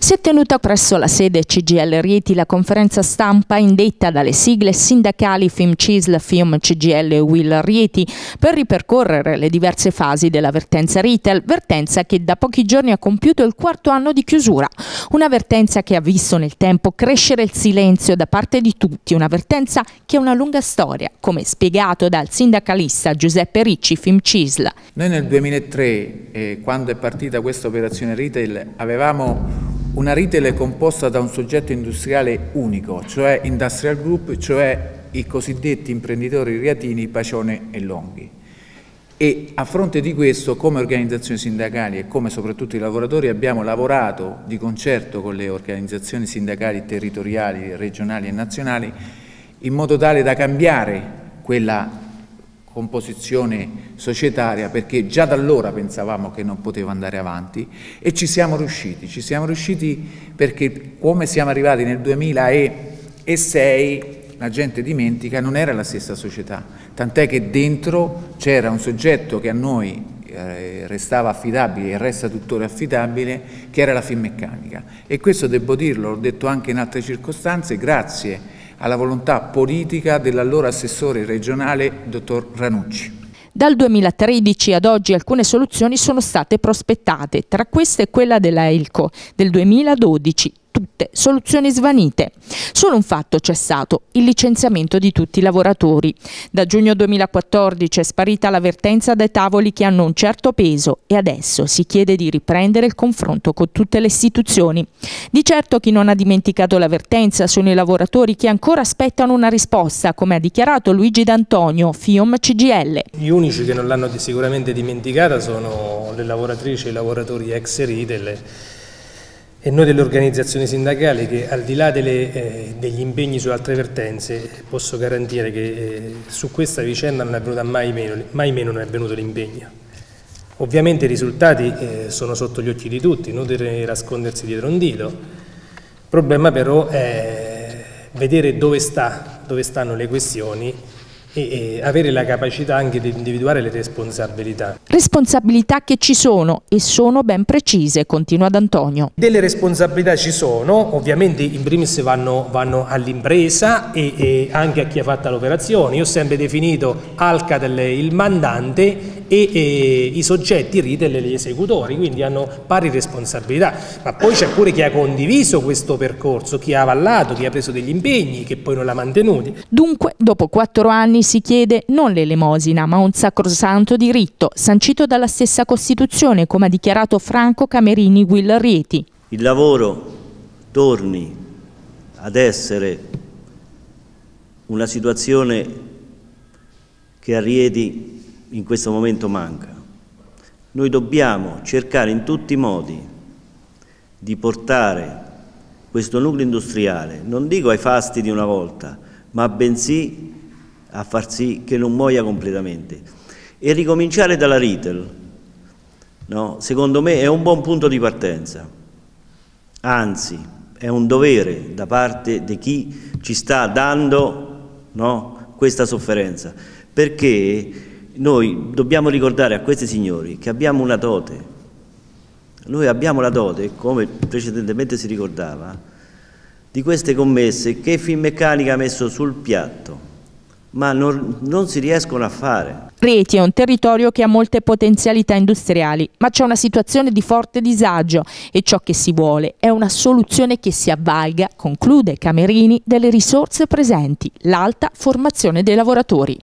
Si è tenuta presso la sede CGIL Rieti la conferenza stampa indetta dalle sigle sindacali FIMCISL, FIOM, CGIL e UIL Rieti per ripercorrere le diverse fasi della vertenza retail, vertenza che da pochi giorni ha compiuto il 4º anno di chiusura. Una vertenza che ha visto nel tempo crescere il silenzio da parte di tutti, una vertenza che ha una lunga storia, come spiegato dal sindacalista Giuseppe Ricci, FIMCISL. Noi nel 2003, quando è partita questa operazione retail, avevamo una retail composta da un soggetto industriale unico, cioè Industrial Group, cioè i cosiddetti imprenditori riatini Pacione e Longhi. E a fronte di questo, come organizzazioni sindacali e come soprattutto i lavoratori, abbiamo lavorato di concerto con le organizzazioni sindacali territoriali, regionali e nazionali, in modo tale da cambiare quella composizione societaria, perché già da allora pensavamo che non poteva andare avanti e ci siamo riusciti perché come siamo arrivati nel 2006 la gente dimentica, non era la stessa società, tant'è che dentro c'era un soggetto che a noi restava affidabile e resta tuttora affidabile, che era la Finmeccanica, e questo devo dirlo, l'ho detto anche in altre circostanze, grazie alla volontà politica dell'allora assessore regionale dottor Ranucci. Dal 2013 ad oggi alcune soluzioni sono state prospettate, tra queste quella della Elco del 2012, tutte soluzioni svanite. Solo un fatto c'è stato, il licenziamento di tutti i lavoratori. Da giugno 2014 è sparita la vertenza dai tavoli che hanno un certo peso e adesso si chiede di riprendere il confronto con tutte le istituzioni. Di certo chi non ha dimenticato la vertenza sono i lavoratori che ancora aspettano una risposta, come ha dichiarato Luigi D'Antonio, FIOM CGIL. Gli unici che non l'hanno sicuramente dimenticata sono le lavoratrici e i lavoratori ex retail e noi delle organizzazioni sindacali che al di là degli impegni su altre vertenze posso garantire che su questa vicenda non è venuta mai meno non è venuto l'impegno. Ovviamente i risultati sono sotto gli occhi di tutti, inutile nascondersi dietro un dito. Il problema però è vedere dove stanno le questioni e avere la capacità anche di individuare le responsabilità. Responsabilità che ci sono e sono ben precise, continua D'Antonio. Delle responsabilità ci sono, ovviamente in primis vanno all'impresa e anche a chi ha fatto l'operazione. Io ho sempre definito Alcatel il mandante e i soggetti retail gli esecutori, quindi hanno pari responsabilità, ma poi c'è pure chi ha condiviso questo percorso, chi ha avallato, chi ha preso degli impegni che poi non l'ha mantenuti. Dunque, dopo 4 anni si chiede non l'elemosina, ma un sacrosanto diritto, sancito dalla stessa Costituzione, come ha dichiarato Franco Camerini UIL Rieti. Il lavoro torni ad essere una situazione che a Rieti in questo momento manca. Noi dobbiamo cercare in tutti i modi di portare questo nucleo industriale, non dico ai fasti di una volta, ma bensì a far sì che non muoia completamente. E ricominciare dalla retail, no? Secondo me è un buon punto di partenza, anzi è un dovere da parte di chi ci sta dando, no, questa sofferenza, perché noi dobbiamo ricordare a questi signori che abbiamo una dote. Noi abbiamo la dote, come precedentemente si ricordava, di queste commesse che Finmeccanica ha messo sul piatto, ma non si riescono a fare. Rieti è un territorio che ha molte potenzialità industriali, ma c'è una situazione di forte disagio e ciò che si vuole è una soluzione che si avvalga, conclude Camerini, delle risorse presenti, l'alta formazione dei lavoratori.